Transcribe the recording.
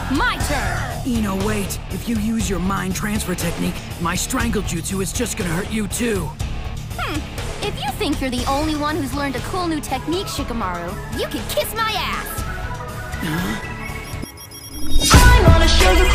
My turn! Ino, wait. If you use your mind transfer technique, my strangle jutsu is just gonna hurt you too. If you think you're the only one who's learned a cool new technique, Shikimaru, you can kiss my ass! I wanna show you